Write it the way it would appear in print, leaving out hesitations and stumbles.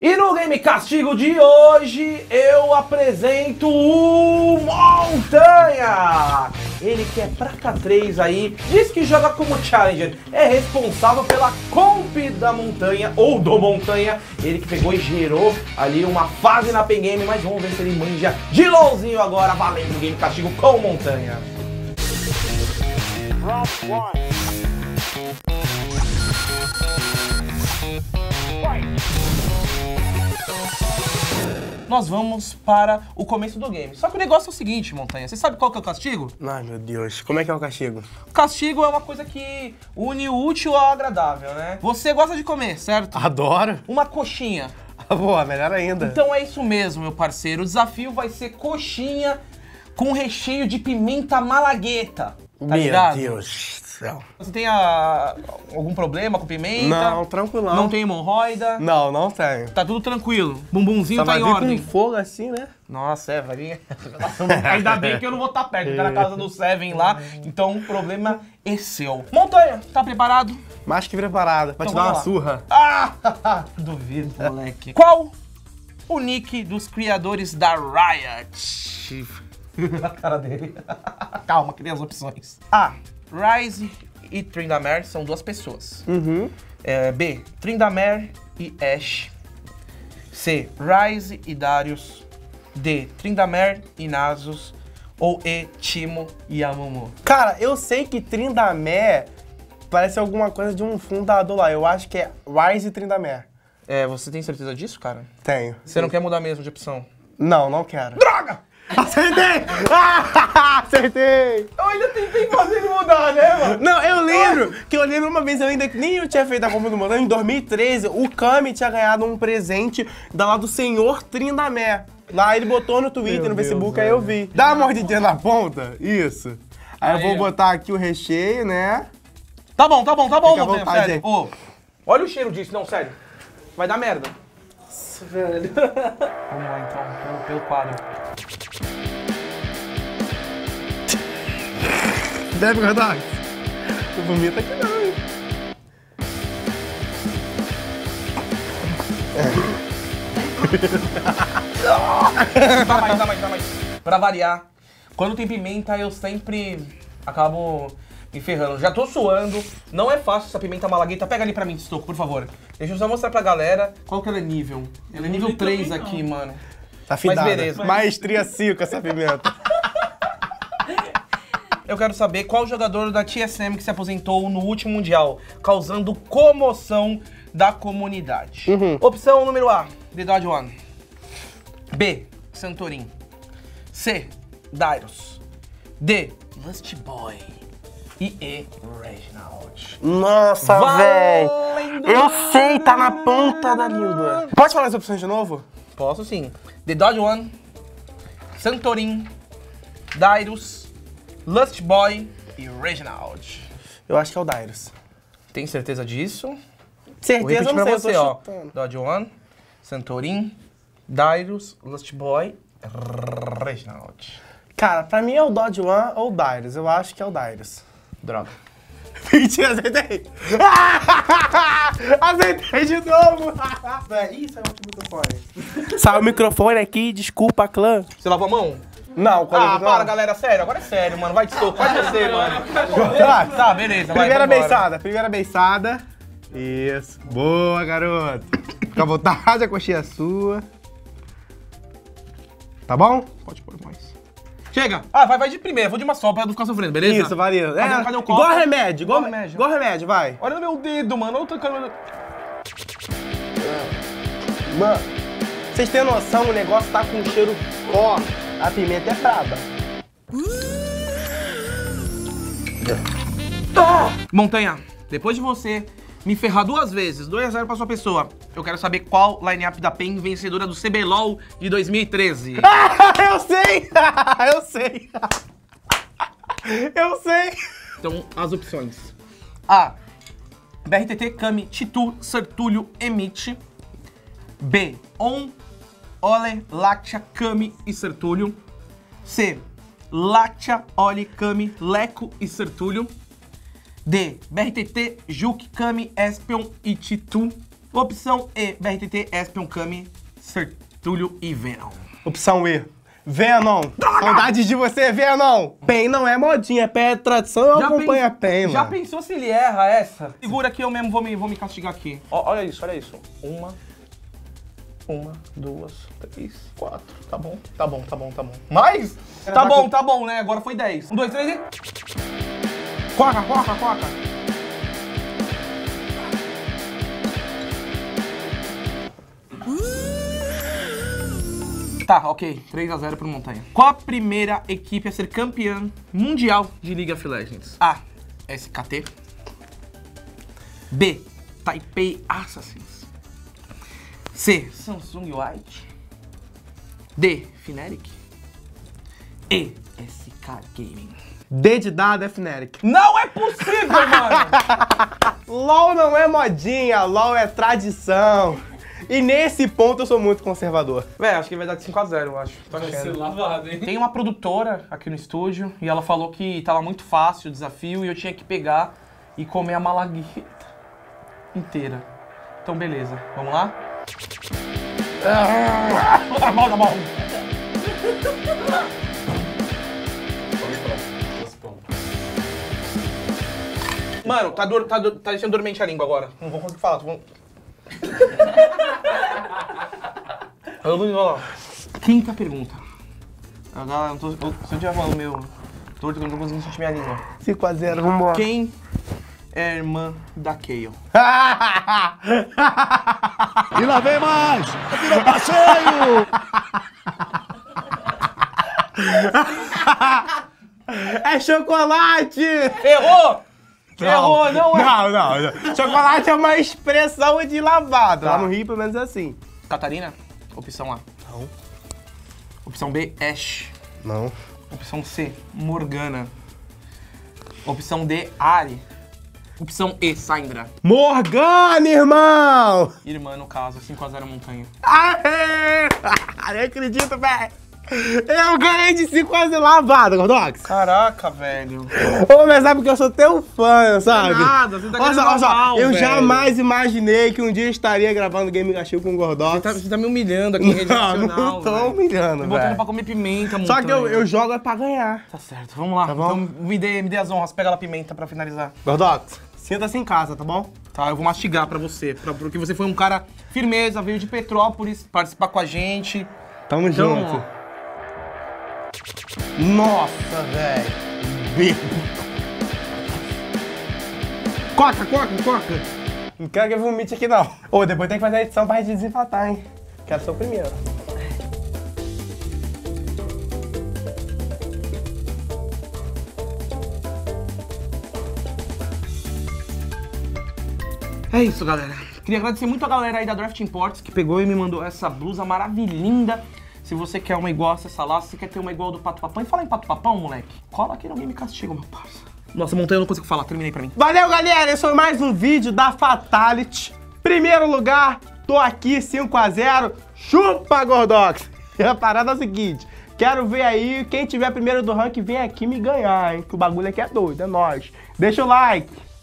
E no Game Castigo de hoje eu apresento o Montanha! Ele que é prata 3 aí, diz que joga como Challenger, é responsável pela comp da Montanha, ou do Montanha. Ele que pegou e gerou ali uma fase na Pen Game, mas vamos ver se ele manja de LOLzinho agora, valendo o Game Castigo com o Montanha. Round 1. Nós vamos para o começo do game. Só que o negócio é o seguinte, Montanha. Você sabe qual que é o castigo? Ai, meu Deus. Como é que é o castigo? O castigo é uma coisa que une o útil ao agradável, né? Você gosta de comer, certo? Adoro. Uma coxinha. Boa, melhor ainda. Então é isso mesmo, meu parceiro. O desafio vai ser coxinha com recheio de pimenta malagueta. Tá ligado? Meu Deus do céu. Você tem algum problema com pimenta? Não, tranquilão. Não tem hemorroida? Não, não tenho. Tá tudo tranquilo. Bumbumzinho Só tá vai em vir ordem. com fogo assim, né? Nossa, vai vir. Ainda bem que eu não vou estar perto, tá na casa do Seven lá, então o problema é seu. Montanha, tá preparado? Mais que preparada, pra Então te dar uma vamos lá. surra. Ah, duvido, moleque. Qual o nick dos criadores da Riot? A cara dele. Calma, que tem as opções. A. Ryze e Tryndamere são duas pessoas. B. Tryndamere e Ashe. C. Ryze e Darius. D. Tryndamere e Nasus. Ou E. Teemo e Amumu. Cara, eu sei que Tryndamere parece alguma coisa de um fundador lá. Eu acho que é Ryze e Tryndamere. Você tem certeza disso, cara? Tenho. Você não quer mudar mesmo de opção? Não, não quero. Droga! Acertei! Acertei! Eu ainda tentei fazer ele mudar, né, mano? Não, eu lembro que eu lembro uma vez, eu ainda nem eu tinha feito a compra do Montanha, em 2013, o Kami tinha ganhado um presente lá do senhor Tryndamere. Lá ele botou no Twitter, no Facebook, aí eu vi. Dá uma mordidinha na ponta, isso. Aí eu vou botar aqui o recheio, né? Tá bom, Fica à Montanha, vontade, sério. aí. Ô, olha o cheiro disso, não, sério. Vai dar merda. Nossa, velho. Vamos lá, então, pelo quadro. Deve guardar? Não vomita aqui não, hein? Dá mais. Pra variar, quando tem pimenta, eu sempre acabo me ferrando. Já tô suando, não é fácil essa pimenta malagueta. Pega ali pra mim, Stocco, por favor. Deixa eu só mostrar pra galera qual que ela é nível. Ela é nível 3 aqui, mano. Tá fidada. Mas beleza. Maestria 5 essa pimenta. Eu quero saber qual jogador da TSM que se aposentou no último Mundial, causando comoção da comunidade. Opção número A, The Dodge One. B, Santorin. C, Darius. D, Lust Boy. E E, Reginald. Nossa, velho. Valendo! Eu sei, tá na ponta da língua. Pode falar as opções de novo? Posso sim. The Dodge One, Santorin, Darius, Lust Boy e Reginald. Eu acho que é o Darius. Tem certeza disso? Vou Certeza, repetir eu não pra sei, você, eu tô ó. chutando. Dodge One, Santorin, Darius, Lust Boy, Reginald. Cara, pra mim é o Dodge One ou o Darius. Eu acho que é o Darius. Droga. Mentira, acertei! Acertei de novo! Ih, saiu o microfone. Saiu o microfone aqui, desculpa, clã. Você lavou a mão? Não, Para, galera, sério. Agora é sério, mano. Vai de soco, vai você, mano. Tá, Tá, beleza, vai, primeira vambora. beiçada, primeira beiçada. Isso. Boa, garoto. Fica à vontade, a coxinha é sua. Tá bom? Pode pôr mais. Chega. Ah, vai de primeira. Vou de uma só pra não ficar sofrendo, beleza? Isso, valeu. Cadê o copo? Igual remédio, Igual remédio. Igual remédio, vai. Olha no meu dedo, mano. Olha o tancando meu dedo. Mano, vocês têm noção, o negócio tá com um cheiro forte. A pimenta é braba. Montanha, depois de você me ferrar 2 vezes, 2-0 pra sua pessoa, eu quero saber qual line-up da PEN vencedora do CBLOL de 2013. Eu sei! Eu sei! Eu sei! Então, as opções. A. BRTT, Kami, Titu, Sertúlio, Emit. B. On, Ole, Lactia, Kami e Sertúlio. C. Lactia, Ole, Kami, Leco e Sertúlio. D. BRTT, Juk, Kami, Espion e Titu. Opção E, BRTT, Espion, Kami, Sertúlio e Venom. Opção E. Venom. Saudades de você, Venom. Pen não é modinha, Pen é tradição, eu acompanho a Pen, mano. Já pensou se ele erra essa? Segura aqui, eu mesmo vou me castigar aqui. Olha isso, olha isso. Uma, duas, três, quatro. Tá bom. Mais? Tá bom, né? Agora foi 10. 1, 2, 3 e... Coca. Tá, ok. 3-0 pro Montanha. Qual a primeira equipe a ser campeã mundial de League of Legends? A, SKT. B, Taipei Assassins. C, Samsung White. D, Fnatic. E, SK Gaming. D de dado é Fnatic. Não é possível, mano! LOL não é modinha, LOL é tradição. E nesse ponto eu sou muito conservador. Véi, acho que vai dar de 5-0, eu acho. Vai ser lavado, hein? Tem uma produtora aqui no estúdio e ela falou que tava muito fácil o desafio e eu tinha que pegar e comer a malagueta inteira. Então, beleza. Vamos lá? Tá bom. Mano, tá deixando dormente a língua agora. Não vou conseguir falar. Eu vou enrolar. Quinta pergunta. Se eu tiver falando meu torto, eu não tô conseguindo sentir minha língua. 5-0, vambora. Quem é a irmã da Kayle? E lá vem mais! Virou passeio! É chocolate! Errou! Errou, não é? Não. Chocolate é uma expressão de lavado. Lá no Rio, pelo menos é assim. Catarina? Opção A. Não. Opção B, Ashe. Não. Opção C, Morgana. Opção D, Ahri. Opção E, Syndra. Morgana, irmão! Irmã, no caso, 5-0 Montanha. Aê! Não acredito, velho! Eu ganhei de 5-0 lavado, Gordox. Caraca, velho. Ô, mas sabe que eu sou teu fã, sabe? Nada, você tá Olha querendo só, mal, eu velho. jamais imaginei que um dia eu estaria gravando Game Gachil com o Gordox. Você tá me humilhando aqui em rede nacional, Não tô velho. humilhando, Tô botando velho. pra comer pimenta, Só Montanha. que eu jogo é pra ganhar. Tá certo, vamos lá. Tá bom? Então me dê as honras, pega lá a pimenta pra finalizar. Gordox, sinta-se em casa, tá bom? Tá, eu vou mastigar pra você, porque você foi um cara firmeza, veio de Petrópolis participar com a gente. Tamo Então, junto. Nossa, velho. Coca. Não quero que eu vomite aqui, não. Ô, depois tem que fazer a edição pra gente desempatar, hein? Quero ser o primeiro. É isso, galera. Queria agradecer muito a galera aí da Draft Imports que pegou e me mandou essa blusa maravilhinda. Se você quer uma igual, acessa lá. Se você quer ter uma igual do Pato Papão, e fala em Pato Papão, moleque, cola aqui no Game Castigo, meu parça. Nossa, Montanha, eu não consigo falar. Terminei pra mim. Valeu, galera! Esse foi mais um vídeo da Fatality. Primeiro lugar, tô aqui 5-0. Chupa, Gordox! E a parada é a seguinte. Quero ver aí, quem tiver primeiro do ranking, vem aqui me ganhar, hein? Que o bagulho aqui é doido, é nóis. Deixa o like.